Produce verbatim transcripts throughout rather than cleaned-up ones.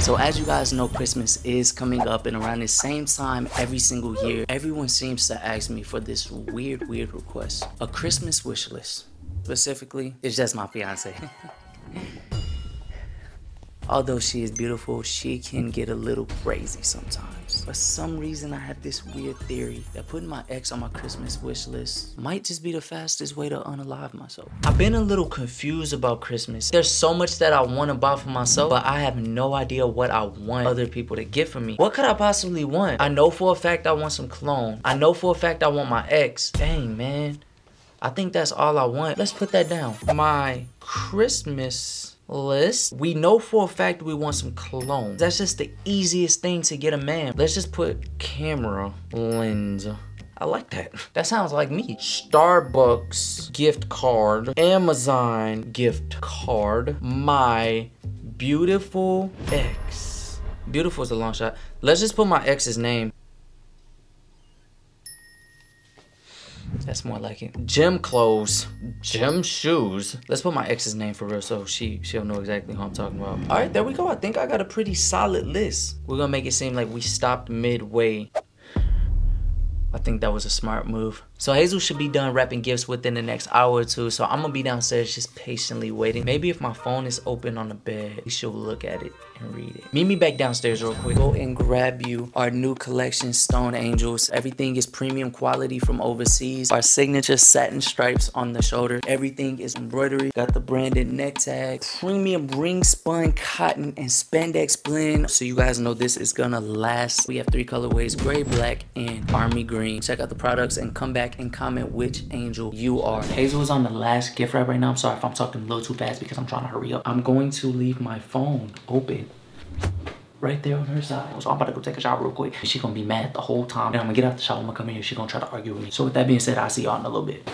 So as you guys know, Christmas is coming up, and around the same time every single year, everyone seems to ask me for this weird, weird request. A Christmas wish list. Specifically, it's just my fiance. Although she is beautiful, she can get a little crazy sometimes. For some reason, I have this weird theory that putting my ex on my Christmas wish list might just be the fastest way to unalive myself. I've been a little confused about Christmas. There's so much that I want to buy for myself, but I have no idea what I want other people to get for me. What could I possibly want? I know for a fact I want some cologne. I know for a fact I want my ex. Dang, man. I think that's all I want. Let's put that down. My Christmas list. We know for a fact we want some cologne. That's just the easiest thing to get a man. Let's just put camera lens. I like that. That sounds like me. Starbucks gift card. Amazon gift card. My beautiful ex. Beautiful is a long shot. Let's just put my ex's name. That's more like it. Gym clothes, gym shoes. Let's put my ex's name for real so she, she'll know exactly who I'm talking about. All right, there we go. I think I got a pretty solid list. We're gonna make it seem like we stopped midway. I think that was a smart move. So Hazel should be done wrapping gifts within the next hour or two. So I'm gonna be downstairs just patiently waiting. Maybe if my phone is open on the bed, she'll look at it and read it. Meet me back downstairs real quick. Go and grab you our new collection, Stone Angels. Everything is premium quality from overseas. Our signature satin stripes on the shoulder. Everything is embroidery. Got the branded neck tag. Premium ring spun cotton and spandex blend. So you guys know this is gonna last. We have three colorways, gray, black, and army green. Check out the products and come back and comment which angel you are. Hazel is on the last gift wrap right now. I'm sorry if I'm talking a little too fast because I'm trying to hurry up. I'm going to leave my phone open right there on her side. So I'm about to go take a shower real quick. She's gonna be mad the whole time. And I'm gonna get out the shower. I'm gonna come in here. She's gonna try to argue with me. So with that being said, I'll see y'all in a little bit.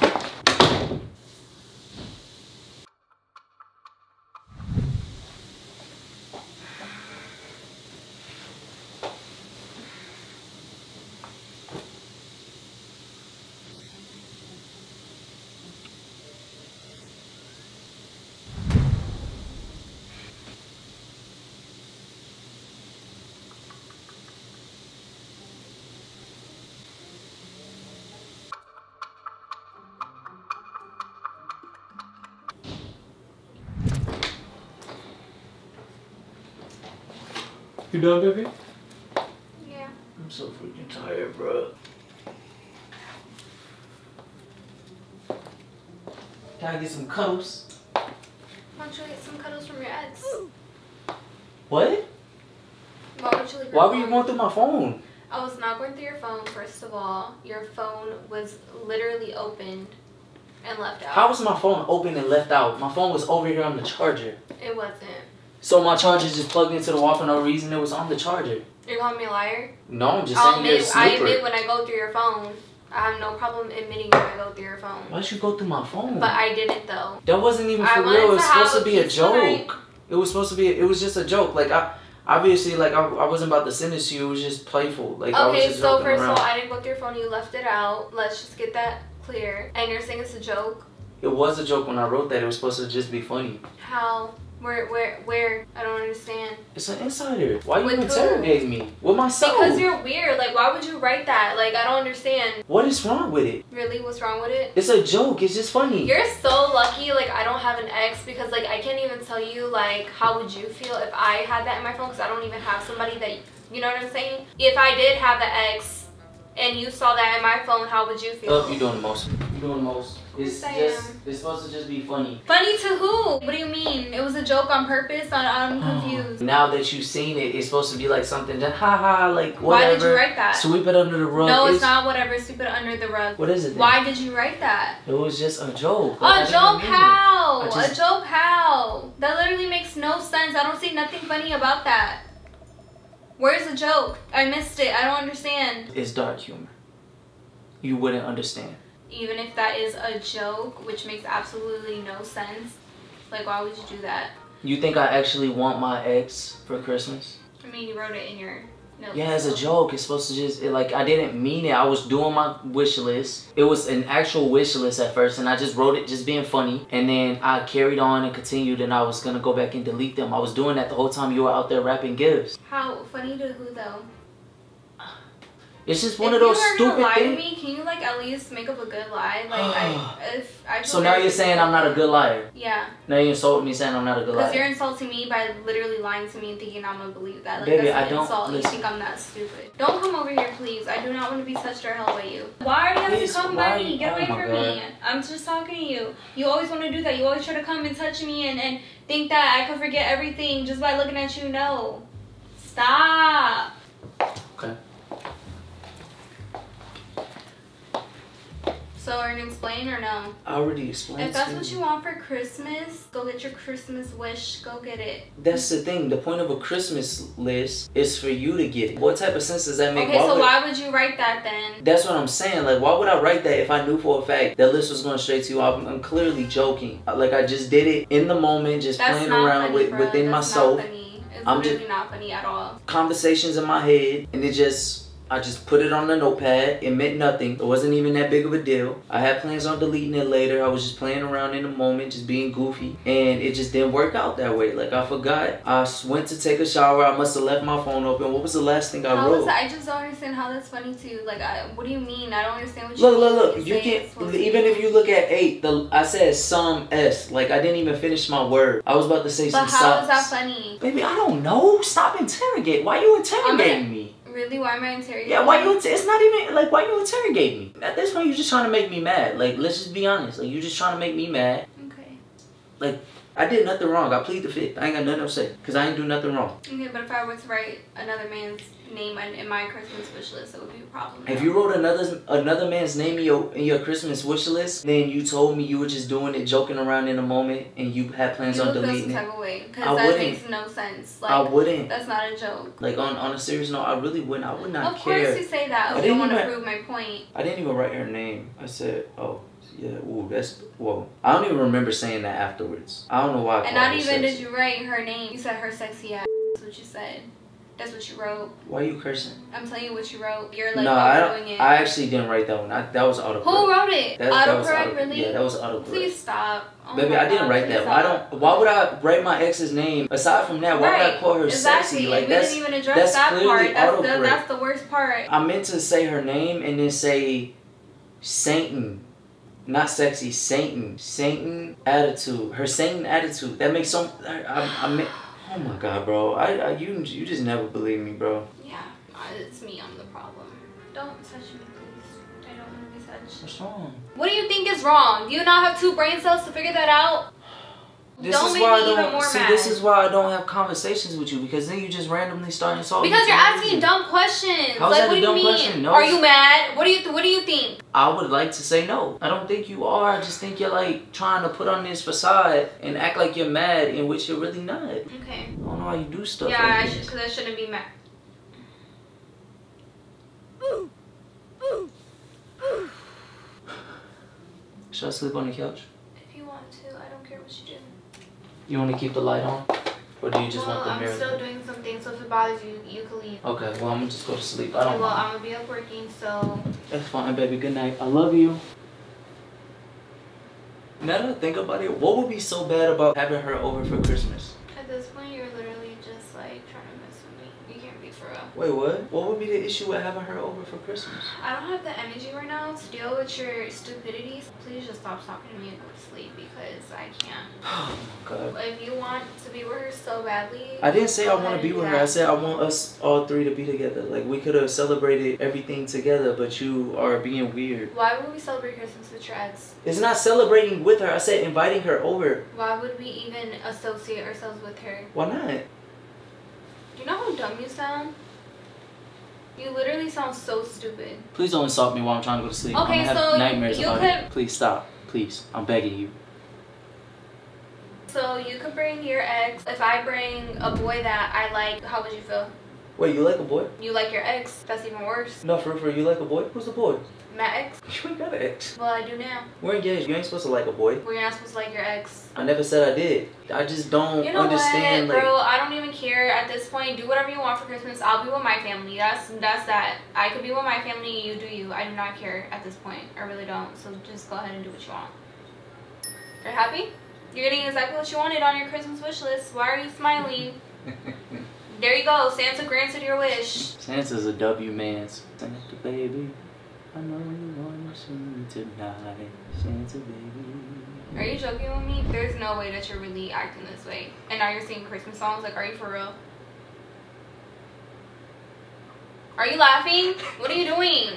You done, baby? Yeah. I'm so freaking tired, bro. Can I get some cuddles? Why don't you get some cuddles from your ex? What? Why would you leave your Why phone? were you going through my phone? I was not going through your phone, first of all. Your phone was literally opened and left out. How was my phone open and left out? My phone was over here on the charger. It wasn't. So my charger just plugged into the wall for no reason. It was on the charger. You're calling me a liar? No, I'm just I'll saying you're a admit, I snooper. admit when I go through your phone. I have no problem admitting when I go through your phone. Why'd you go through my phone? But I didn't though. That wasn't even I for wanted real. It was to supposed have to be a peaceful night. joke. It was supposed to be. It was just a joke. Like I, obviously, like I, I wasn't about to send this to you. It was just playful. Like I was Okay, just so joking first of around. all, I didn't go through your phone. You left it out. Let's just get that clear. And you're saying it's a joke? It was a joke when I wrote that. It was supposed to just be funny. How? Where? Where? Where? I don't understand. It's an insider. Why you With who? interrogating me? With myself. Because you're weird. Like, why would you write that? Like, I don't understand. What is wrong with it? Really? What's wrong with it? It's a joke. It's just funny. You're so lucky, like, I don't have an ex because, like, I can't even tell you, like, how would you feel if I had that in my phone because I don't even have somebody that, you know what I'm saying? If I did have the ex and you saw that in my phone, how would you feel? Oh, you're doing the most. You're doing the most. It's Yes, I just, am. it's supposed to just be funny. Funny to who? What do you mean? It was a joke on purpose? I, I'm confused. Now that you've seen it, it's supposed to be like something just haha, like whatever. Why did you write that? Sweep it under the rug. No, it's, it's not whatever. Sweep it under the rug. What is it then? Why did you write that? It was just a joke. A Like, joke how? just... A joke how? That literally makes no sense. I don't see nothing funny about that. Where's the joke? I missed it. I don't understand. It's dark humor. You wouldn't understand. Even if that is a joke, which makes absolutely no sense. Like, why would you do that? You think I actually want my ex for Christmas? I mean, you wrote it in your No, yeah, as a joke. It's supposed to just, it, like, I didn't mean it. I was doing my wish list. It was an actual wish list at first, and I just wrote it just being funny. And then I carried on and continued, and I was going to go back and delete them. I was doing that the whole time you were out there wrapping gifts. How funny to who, though? It's just one if of those stupid things. If you're gonna lie to me, can you like at least make up a good lie? Like I, if I. So now you're saying I'm not a good liar. Yeah. Now you insult me saying I'm not a good liar. Because you're insulting me by literally lying to me and thinking I'm gonna believe that. Like, baby, that's I don't. Insult. You think I'm that stupid? Don't come over here, please. I do not want to be touched or held by you. Why are you having to come by me? Get away oh from God. me. I'm just talking to you. You always want to do that. You always try to come and touch me and and think that I could forget everything just by looking at you. No. Stop. Okay. So are you gonna explain or no? I already explained. If that's what you want for Christmas, go get your Christmas wish. Go get it. That's the thing. The point of a Christmas list is for you to get it. What type of sense does that make? Okay, why so would, why would you write that then? That's what I'm saying. Like, why would I write that if I knew for a fact that list was going straight to you? I'm, I'm clearly joking. Like, I just did it in the moment, just that's playing around funny, with bro. within that's myself. Not funny. It's I'm really just, not funny at all. Conversations in my head, and it just. I just put it on the notepad. It meant nothing. It wasn't even that big of a deal. I had plans on deleting it later. I was just playing around in the moment, just being goofy. And it just didn't work out that way. Like, I forgot. I went to take a shower. I must have left my phone open. What was the last thing I how wrote? That? I just don't understand how that's funny to you. Like, I, what do you mean? I don't understand what you look, mean. Look, look, look. You can't, even if you look at eight, the I said some S. Like, I didn't even finish my word. I was about to say but some how stops. is that funny? Baby, I don't know. Stop interrogating. Why you interrogating me? Really? Why am I interrogating? Yeah, why you? It's not even like why you interrogate me. At this point, you're just trying to make me mad. Like, let's just be honest. Like, you're just trying to make me mad. Okay. Like, I did nothing wrong. I plead the fifth. I ain't got nothing to say because I ain't do nothing wrong. Okay, but if I were to write another man's name in my Christmas wish list, it would be a problem. If you wrote another another man's name in your in your Christmas wish list, then you told me you were just doing it, joking around in a moment, and you had plans you on would deleting feel some it. type of way, because I that wouldn't. makes no sense. Like, I wouldn't. That's not a joke. Like, on on a serious note, I really wouldn't. I would not of care. Of course you say that. I don't want to prove my point. I didn't even write her name. I said, oh. Yeah, ooh, that's, whoa. I don't even remember saying that afterwards. I don't know why I And not her even sexy. did you write her name. You said her sexy ass. That's what you said. That's what you wrote. Why are you cursing? I'm telling you what you wrote. You're like, no, I don't, doing it. I actually didn't write that one. I, that was autocorrect. Who wrote it? That, autocorrect, that was auto, really? Yeah, that was autocorrect. Please stop. Oh Baby, I didn't God, write that. stop. Why don't? Why would I write my ex's name? Aside from that, why right. would I call her exactly. sexy? Like, and we that's, didn't even address that's that clearly part. That's the, autocorrect. that's the worst part. I meant to say her name and then say Satan. Not sexy, Satan. Satan attitude. Her Satan attitude. That makes some. I, I, I mean, oh my God, bro. I, I you you just never believe me, bro. Yeah, it's me. I'm the problem. Don't touch me, please. I don't want to be touched. What's wrong? What do you think is wrong? Do you not have two brain cells to figure that out? This don't is make why me I don't even more see. mad. This is why I don't have conversations with you because then you just randomly start insulting. Because me you're for no asking reason. dumb questions. How's like, that what a do dumb you mean? question? No, Are you mad? What do you th What do you think? I would like to say no. I don't think you are. I just think you're like trying to put on this facade and act like you're mad, in which you're really not. Okay. I don't know how you do stuff. Yeah, like I this. should, because I shouldn't be mad. Should I sleep on the couch? If you want to, I don't care what you do. You want to keep the light on? Or do you just well, want the I'm mirror? still doing something, so if it bothers you, you can leave. Okay, well, I'm going to just go to sleep. I don't okay, well, mind. I'm going to be up working, so... That's fine, baby. Good night. I love you. Now that I think about it, what would be so bad about having her over for Christmas? At this point, you're literally just, like, trying to mess with me. You can't be for real. Wait, what? What would be the issue with having her over for Christmas? I don't have the energy right now to deal with your stupidities. Please just stop talking to me and go to sleep because I can't. Oh my God. If you want to be with her so badly... I didn't say I want to be do with her. that. I said I want us all three to be together. Like, we could have celebrated everything together, but you are being weird. Why would we celebrate Christmas with your ex? It's not celebrating with her. I said inviting her over. Why would we even associate ourselves with her? Why not? Do you know how dumb you sound? You literally sound so stupid. Please don't insult me while I'm trying to go to sleep. Okay, I'm gonna so have nightmares you about could... it. Please stop. Please. I'm begging you. So you could bring your ex. If I bring a boy that I like, how would you feel? Wait, you like a boy? You like your ex? That's even worse. No, for for you like a boy? Who's the boy? My ex? You ain't got an ex. Well, I do now. We're engaged. You ain't supposed to like a boy. Well, you're not supposed to like your ex. I never said I did. I just don't you know understand. what, like, bro? I don't even care at this point. Do whatever you want for Christmas. I'll be with my family. That's that's that. I could be with my family. You do you. I do not care at this point. I really don't. So just go ahead and do what you want. You're happy? You're getting exactly what you wanted on your Christmas wish list. Why are you smiling? There you go. Santa granted your wish. Santa's a W man's. Santa baby, I know you want to see me tonight. Santa baby. Are you joking with me? There's no way that you're really acting this way. And now you're singing Christmas songs. Like, are you for real? Are you laughing? What are you doing?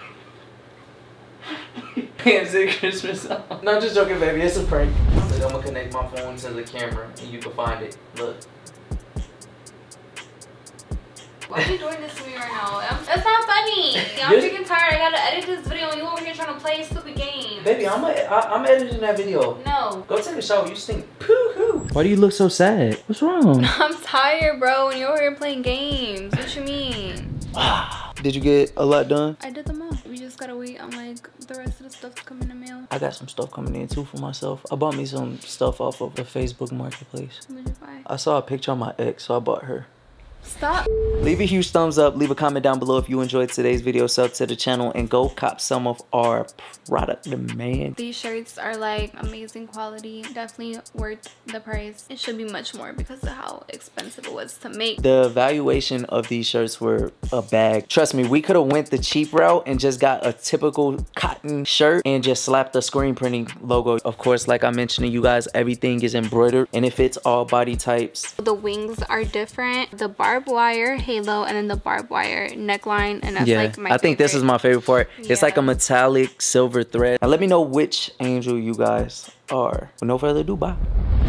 Can't sing Christmas song. No, just joking, baby. It's a prank. Like, I'm gonna connect my phone to the camera and you can find it. Look. Why are you doing this to me right now? I'm, that's not funny. I'm You're, freaking tired. I gotta edit this video and you over here trying to play a stupid game. Baby, I'm a, I, I'm editing that video. No. Go take a shower. You stink. Poo-hoo. Why do you look so sad? What's wrong? I'm tired, bro, and you're over here playing games. What you mean? Did you get a lot done? I did them all. We just gotta wait on like the rest of the stuff to come in the mail. I got some stuff coming in too for myself. I bought me some stuff off of the Facebook Marketplace. What did you buy? I saw a picture of my ex, so I bought her. Stop. Leave a huge thumbs up, leave a comment down below if you enjoyed today's video, sub to the channel, and go cop some of our product demand. These shirts are like amazing quality, definitely worth the price. It should be much more because of how expensive it was to make. The valuation of these shirts were a bag. Trust me, we could have went the cheap route and just got a typical cotton shirt and just slapped the screen printing logo. Of course, like I mentioned to you guys, everything is embroidered and it fits all body types. The wings are different. The barbed wire halo and then the barbed wire neckline, and that's yeah, like my I think favorite. This is my favorite part. Yeah. It's like a metallic silver thread. Now let me know which angel you guys are. With no further ado, bye.